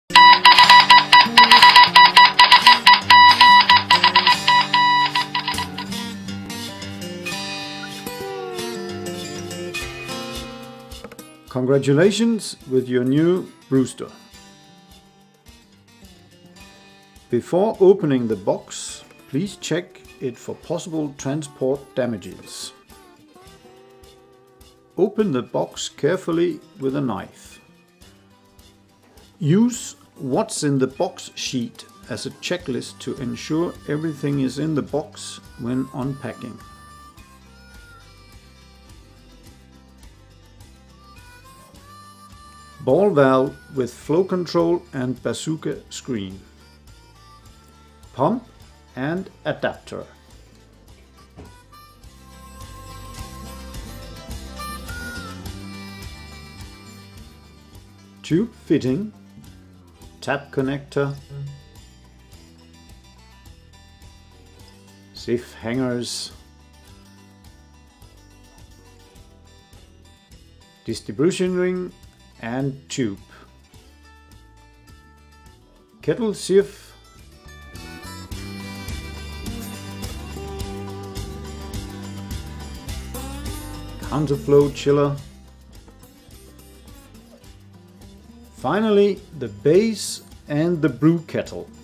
Congratulations with your new Brewster. Before opening the box, please check it for possible transport damages. Open the box carefully with a knife. Use what's in the box sheet as a checklist to ensure everything is in the box when unpacking. Ball valve with flow control and bazooka screen. Pump and adapter. Tube fitting, tap connector, sieve hangers, distribution ring and tube, kettle sieve, counterflow chiller. Finally, the base and the brew kettle.